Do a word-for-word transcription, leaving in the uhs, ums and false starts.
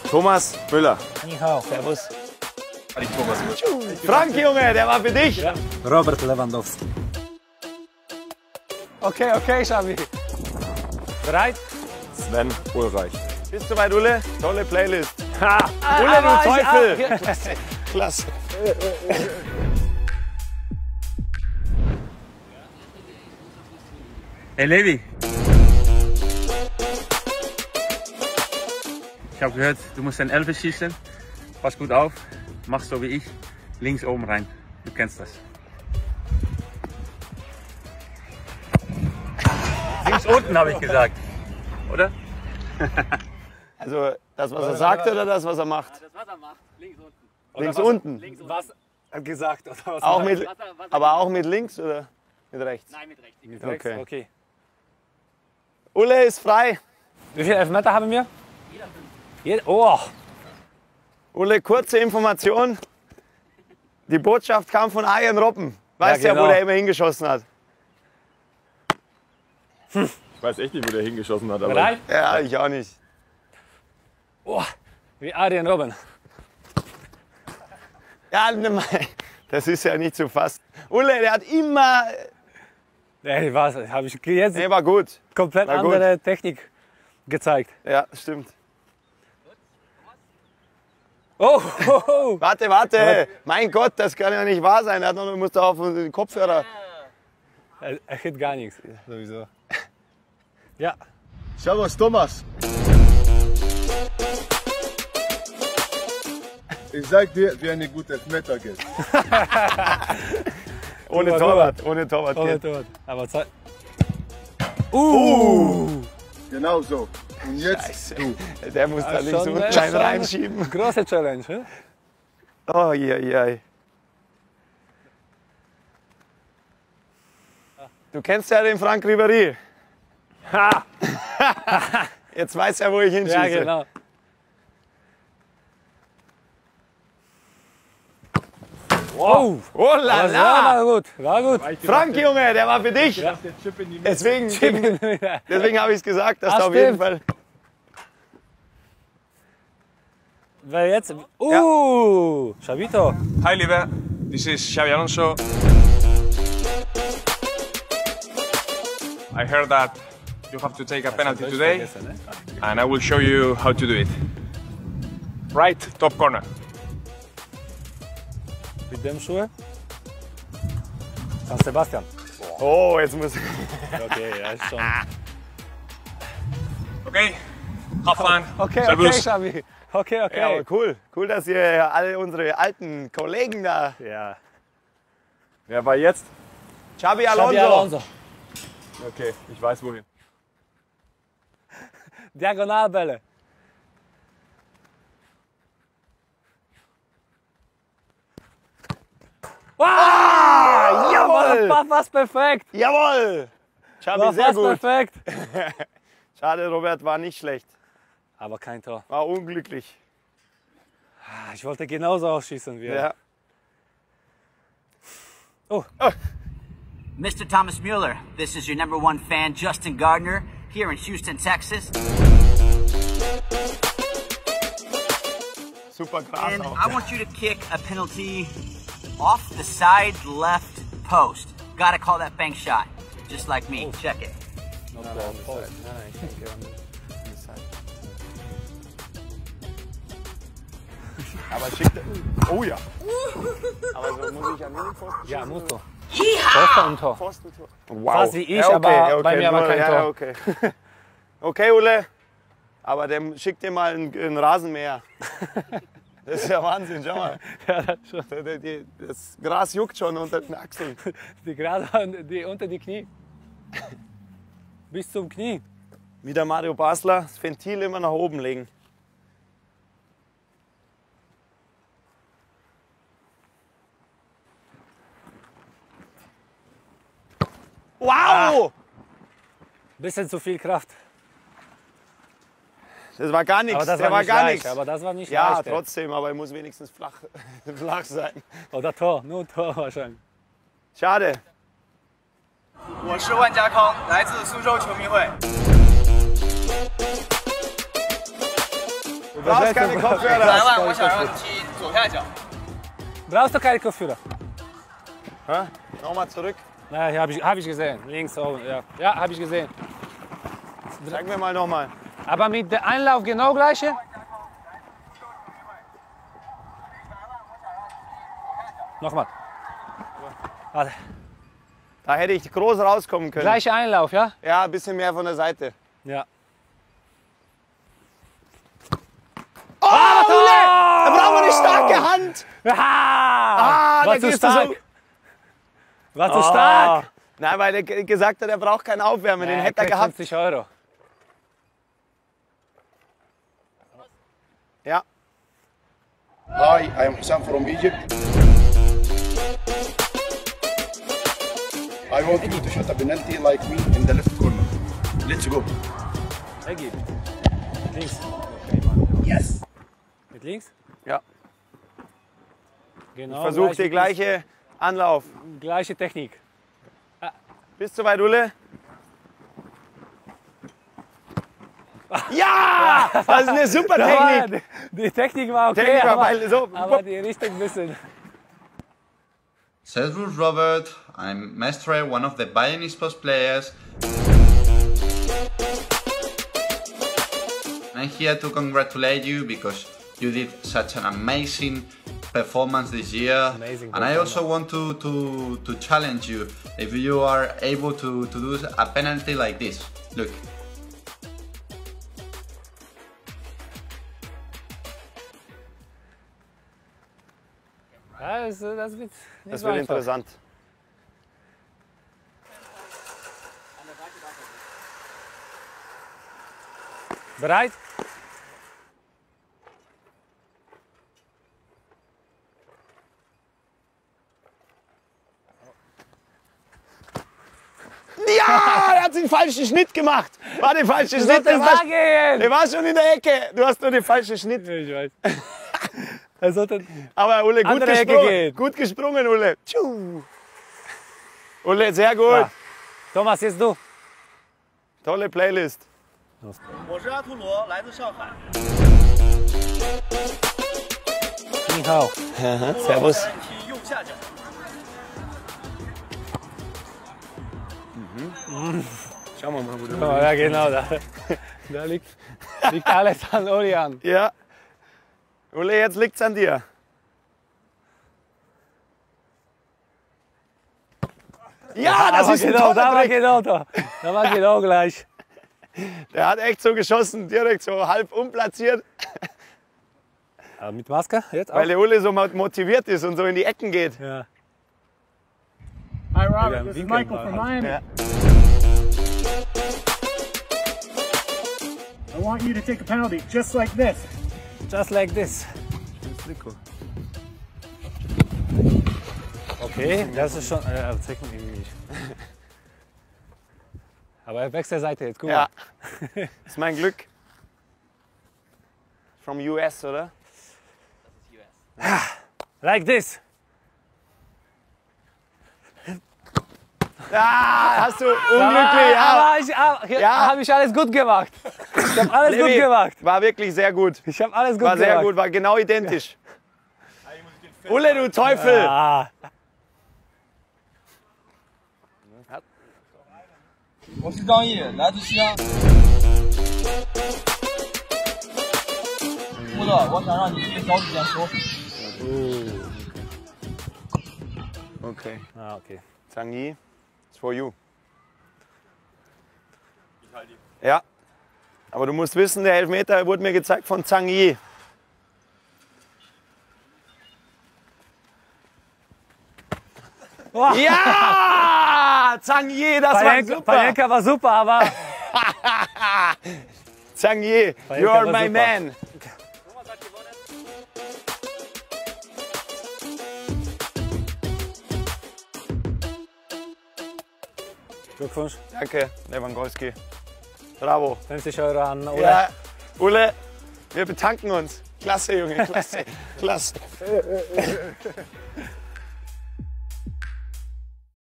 Thomas Müller. Ni hao, servus. Frank, Junge, der war für dich. Ja. Robert Lewandowski. Okay, okay, Xavi. Bereit? Sven Ulreich. Bist du weit, Ulle? Tolle Playlist. Ha. Ulle, du Teufel. Ja. Klasse. Klasse. Hey Levi. Ich habe gehört, du musst den Elfer schießen. Pass gut auf, mach so wie ich. Links oben rein. Du kennst das. Links unten habe ich gesagt. Oder? Also das, was er sagt oder das, was er macht? Das, was er macht. Links unten. Links unten. Links unten. Was hat gesagt? Oder was Auch hat- mit, Was er- was er- aber auch mit links oder mit rechts? Nein, mit rechts. Mit rechts? Okay. Okay. Ulle ist frei. Wie viele Elfmeter haben wir? Jeder. Oh. Ulle, kurze Information. Die Botschaft kam von Arjen Robben. Weißt Ja, ja, genau. wo der immer hingeschossen hat. Ich weiß echt nicht, wo der hingeschossen hat. Aber Bereit? Ja, ich auch nicht. Oh. Wie Arjen Robben. Ja, nimm mal. Das ist ja nicht zu fassen. Ulle, der hat immer. Ey, was? Habe ich jetzt Nee, war gut. komplett war gut. andere Technik gezeigt. Ja, stimmt. Oh, oh, oh. Warte, warte. Mein Gott, das kann ja nicht wahr sein. Er hat noch, muss doch auf den Kopfhörer. Er, er hit gar nichts. Sowieso. Ja. Servus Thomas. Ich sag dir, wie eine gute Elfmeter geht. Ohne Guck mal, Torwart. Ohne Torwart. Ohne geht. Tor. Aber Zeit. Uh. Genau so. Und jetzt Scheiße. du. Der muss da Ja, links schon, unten äh, klein schon. reinschieben. Große Challenge. He? Oh, je, je. Du kennst ja den Frank Ribéry. Ha. Jetzt weiß er, wo ich hinschieße. Ja, genau. Wow. Oh la Das la. war gut. War gut. Frank, Junge, der war für dich. Ja. Deswegen, deswegen habe ich es gesagt, dass Ah, du auf jeden stimmt. Fall. Wer jetzt? Uh. Chavito. Hi, Liebe. This is Xabi Alonso. I heard that you have to take a penalty today, and I will show you how to do it. Right, top corner. Mit dem Schuhe? San Sebastian. Oh, jetzt muss. Okay, ja, ist schon. Okay, have fun. Okay, okay, Servus. Xavi. Okay, okay. Ja, aber cool. Cool, dass ihr alle unsere alten Kollegen da. Ja. Wer war jetzt? Xabi Xabi Alonso. Alonso. Okay, ich weiß wohin. Diagonalbälle. Wow! Ah, jawohl! War fast perfekt. Jawohl! Xabi, War sehr fast gut. perfekt. Schade, Robert, war nicht schlecht. Aber kein Tor. War unglücklich. Ich wollte genauso ausschießen wie er. Ja. Oh. Mister Thomas Mueller, this is your number one fan, Justin Gardner, here in Houston, Texas. Super Gras And auch. I want you to kick a penalty off the side left post. Gotta call that bank shot, just like me. Check it. Aber schickt. Oh ja. Aber so muss ich an den Pfosten. Ja, musst du. Pfosten und Tor. Pfosten. Wow. Fast wie ich, Ja, okay, aber okay, bei mir aber nur- kein ja, Tor. Okay. Okay, Ulle. Aber der schickt dir mal einen, einen Rasenmäher. Das ist ja Wahnsinn, schau mal. Ja, das schon. Der- der- Das Gras juckt schon unter den Achseln. Die gerade die, unter die Knie. Bis zum Knie. Wieder Mario Basler, das Ventil immer nach oben legen. Wow! Bisschen zu viel Kraft. Das war gar nichts, Aber das der war, war nicht gar leicht. nichts. Aber das war nicht Ja, leicht. ey. trotzdem, aber er muss wenigstens flach, flach sein. Oder Tor, nur Tor wahrscheinlich. Schade. 我是万家康，来自苏州球迷会。 Du brauchst keine 百 Kopfhörer. 万，我想让你踢左下角。 Brauchst du keine Kopfhörer? Hä? Nochmal zurück. Nein, habe ich, hab ich gesehen. Links oben, ja. Ja, habe ich gesehen. Sag mir mal nochmal. Aber mit dem Einlauf genau gleiche? Nochmal. Warte. Da hätte ich groß rauskommen können. Gleicher Einlauf, ja? Ja, ein bisschen mehr von der Seite. Ja. Oh, Ule! Da brauchen wir eine starke Hand. Ah, Ah, war da zu gehst du stark. so. War zu Ah. stark. Nein, weil er ge- gesagt hat, er braucht kein Aufwärmen. Den Ja, hätte er kriegt gehabt. fünfzig Euro. Ja. Hi, I am Husam from Egypt. I want you to shoot a penalty like me in the left corner. Let's go. Ergib. Links. Yes. Mit links? Ja. Genau. Versuch gleich die mit gleiche Anlauf. links. Gleiche Technik. Bist du weit, Ule? Ja! Das ist eine super Ja, Technik. die, die Technik war okay, Technik war aber, weil so. aber die Richtung ein bisschen. Servus Robert, I'm Mestre, one of the Bayern Sports players. I'm here to congratulate you because you did such an amazing performance this year. Amazing and I also want to, to, to challenge you if you are able to, to do a penalty like this. Look. Ja, das, das wird, nicht Das so wird einfach. interessant. Bereit? Ja, er hat den falschen Schnitt gemacht. War der falsche Du Schnitt. Der solltest war, da gehen! der war schon in der Ecke. Du hast nur den falschen Schnitt. Ich weiß. Er sollte Aber Ule, gut Andere Ecke gesprungen. gehen. Gut gesprungen, Ule. Tschu. Ule, sehr gut. Ja. Thomas, jetzt du. Tolle Playlist. 我是阿图罗，来自上海。 Ni hao. Servus. 让你踢右下角。 Schauen wir mal, wo du Oh, ja, genau, da, da liegt, liegt alles an Orion. Ja. Ule, jetzt liegt's an dir. Ja, das Aber ist ein genau, da toller war Trick. genau da. Da war genau gleich. Der hat echt so geschossen, direkt so halb umplatziert, Aber mit Maske jetzt auch? weil der Ule so motiviert ist und so in die Ecken geht. Ja. Hi Ja, Robert, this is Winkel Michael war from halt. Miami. Ja. I want you to take a penalty just like this. Just like this. Okay, das ist schon. Äh, zeig mir irgendwie nicht. Aber er wechselt Seite jetzt, guck Ja. mal. Ist mein Glück. From U S, oder? Like this. Ja, hast du unglücklich. Aber, Ja. aber ich, aber, ja. Ja. habe ich alles gut gemacht. Ich habe alles Levi, gut gemacht. War wirklich sehr gut. Ich habe alles gut War gemacht. sehr gut, war genau identisch. Ule, du Teufel! Ah, 我是张毅，来自西安。穆勒，我想让你踢脚底线球。 Okay. ah, okay. Zhang it's for you. Ja, aber du musst wissen, der Elfmeter wurde mir gezeigt von Zhang Yi. Oh, Ja! Zhang Yi, das war Pajenka, super! Pajenka war super, aber Zhang Yi, Pajenka you are war my super. man. Glückwunsch. Danke, Lewandowski. Bravo. fünfzig Euro an Ole. Ja, Ule, wir betanken uns. Klasse, Junge, klasse, klasse.